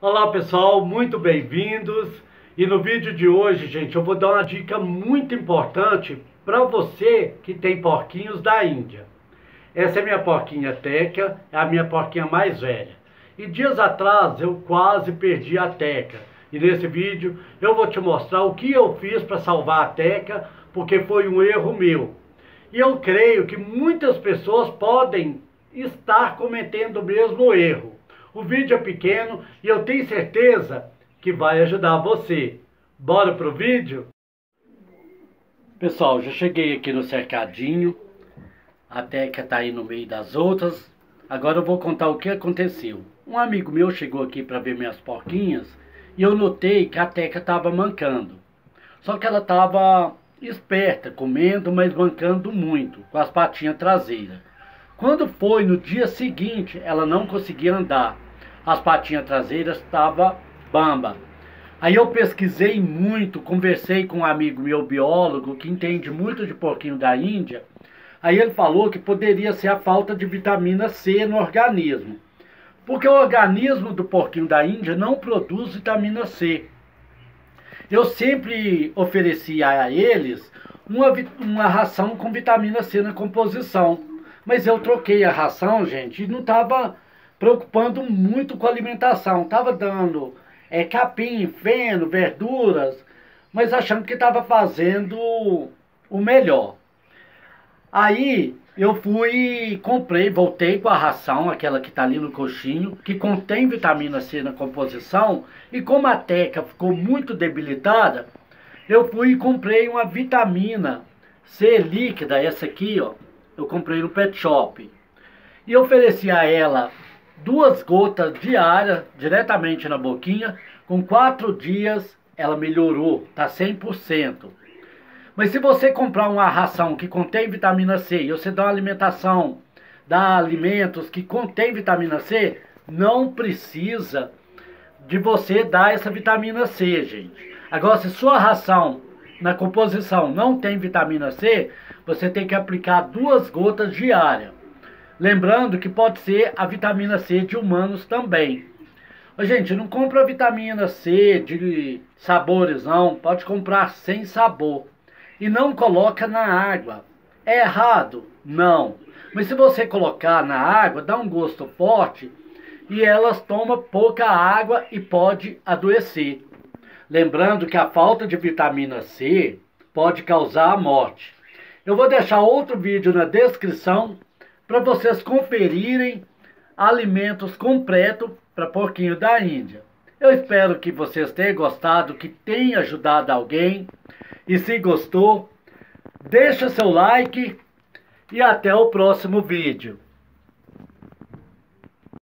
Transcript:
Olá pessoal, muito bem-vindos. E no vídeo de hoje, gente, eu vou dar uma dica muito importante para você que tem porquinhos da Índia. Essa é minha porquinha Teca, é a minha porquinha mais velha. E dias atrás eu quase perdi a Teca. E nesse vídeo eu vou te mostrar o que eu fiz para salvar a Teca, porque foi um erro meu. E eu creio que muitas pessoas podem estar cometendo o mesmo erro. O vídeo é pequeno e eu tenho certeza que vai ajudar você. Bora pro vídeo? Pessoal, já cheguei aqui no cercadinho. A Teca tá aí no meio das outras. Agora eu vou contar o que aconteceu. Um amigo meu chegou aqui para ver minhas porquinhas e eu notei que a Teca estava mancando. Só que ela estava esperta, comendo, mas mancando muito, com as patinhas traseiras. Quando foi no dia seguinte, ela não conseguia andar. As patinhas traseiras estavam bamba. Aí eu pesquisei muito, conversei com um amigo meu biólogo, que entende muito de porquinho da Índia. Aí ele falou que poderia ser a falta de vitamina C no organismo. Porque o organismo do porquinho da Índia não produz vitamina C. Eu sempre ofereci a eles uma ração com vitamina C na composição. Mas eu troquei a ração, gente, e não estava preocupando muito com a alimentação. Estava dando capim, feno, verduras, mas achando que estava fazendo o melhor. Aí eu fui, comprei, voltei com a ração, aquela que está ali no coxinho, que contém vitamina C na composição, e como a Teca ficou muito debilitada, eu fui e comprei uma vitamina C líquida, essa aqui, ó, eu comprei no pet shop, e ofereci a ela 2 gotas diárias, diretamente na boquinha. Com 4 dias ela melhorou, tá 100%. Mas se você comprar uma ração que contém vitamina C e você dá uma alimentação, dá alimentos que contém vitamina C, não precisa de você dar essa vitamina C, gente. Agora, se sua ração na composição não tem vitamina C, você tem que aplicar 2 gotas diárias. Lembrando que pode ser a vitamina C de humanos também. Gente, não compra vitamina C de sabores não, pode comprar sem sabor. E não coloca na água. É errado? Não. Mas se você colocar na água, dá um gosto forte e elas tomam pouca água e pode adoecer. Lembrando que a falta de vitamina C pode causar a morte. Eu vou deixar outro vídeo na descrição para vocês conferirem alimentos completos para porquinho da Índia. Eu espero que vocês tenham gostado, que tenha ajudado alguém. E se gostou, deixa seu like e até o próximo vídeo.